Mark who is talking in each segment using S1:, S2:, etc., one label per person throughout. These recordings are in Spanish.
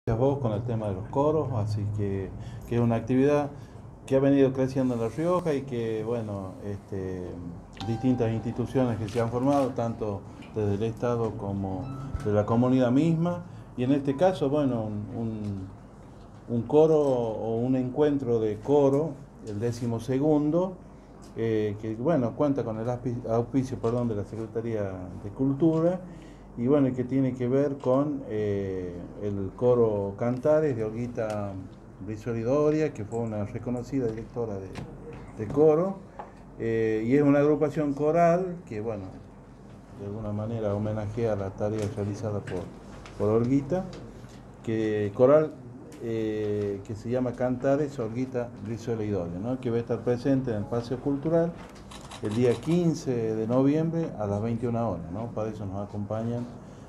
S1: Vos con el tema de los coros, así que es una actividad que ha venido creciendo en La Rioja y que, bueno, distintas instituciones que se han formado, tanto desde el Estado como de la comunidad misma, y en este caso, bueno, un coro o un encuentro de coro, el 12º, que, bueno, cuenta con el auspicio, perdón, de la Secretaría de Cultura, y bueno, que tiene que ver con el coro Cantares de Olguita Brizuela y Doria, que fue una reconocida directora de coro, y es una agrupación coral que, bueno, de alguna manera homenajea la tarea realizada por Olguita, que coral que se llama Cantares Olguita Brizuela y Doria, ¿no? Que va a estar presente en el Paseo Cultural el día 15 de noviembre a las 21 horas, ¿no? Para eso nos acompañan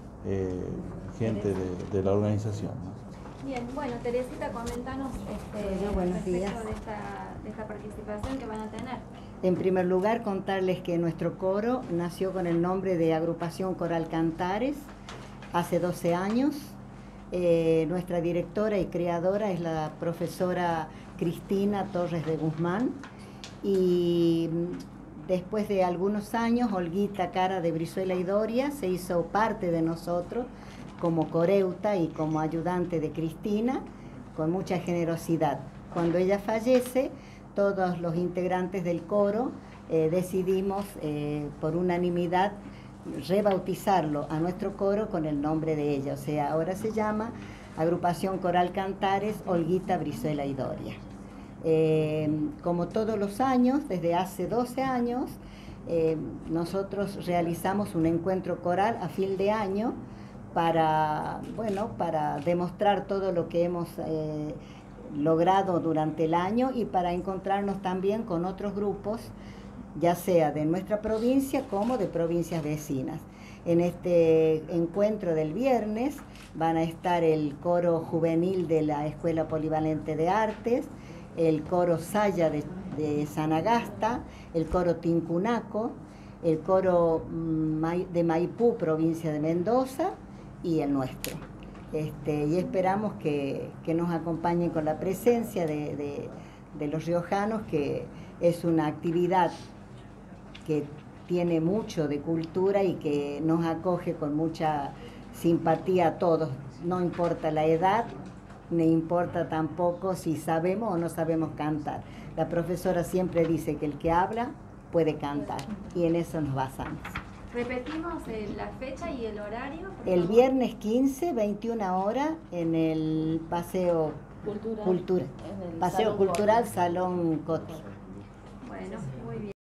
S1: gente de la organización, ¿no?
S2: Bien, bueno, Teresita, comentanos
S3: buenos días.
S2: respecto de esta participación que van a tener.
S3: En primer lugar, contarles que nuestro coro nació con el nombre de Agrupación Coral Cantares hace 12 años. Nuestra directora y creadora es la profesora Cristina Torres de Guzmán, y después de algunos años Olguita Cara de Brizuela y Doria se hizo parte de nosotros como coreuta y como ayudante de Cristina, con mucha generosidad. Cuando ella fallece, todos los integrantes del coro decidimos por unanimidad rebautizarlo a nuestro coro con el nombre de ella. O sea, ahora se llama Agrupación Coral Cantares Olguita Brizuela y Doria. Como todos los años, desde hace 12 años, nosotros realizamos un encuentro coral a fin de año para demostrar todo lo que hemos logrado durante el año y para encontrarnos también con otros grupos, ya sea de nuestra provincia como de provincias vecinas. En este encuentro del viernes van a estar el coro juvenil de la Escuela Polivalente de Artes, el coro Saya de Sanagasta, el coro Tincunaco, el coro de Maipú, provincia de Mendoza, y el nuestro. Y esperamos que nos acompañen con la presencia de los riojanos, que es una actividad que tiene mucho de cultura y que nos acoge con mucha simpatía a todos, no importa la edad, ni importa tampoco si sabemos o no sabemos cantar. La profesora siempre dice que el que habla puede cantar, y en eso nos basamos.
S2: Repetimos la fecha y el horario.
S3: El viernes 15, 21 horas, en el Paseo Cultural Salón Coti.
S2: Bueno, muy bien.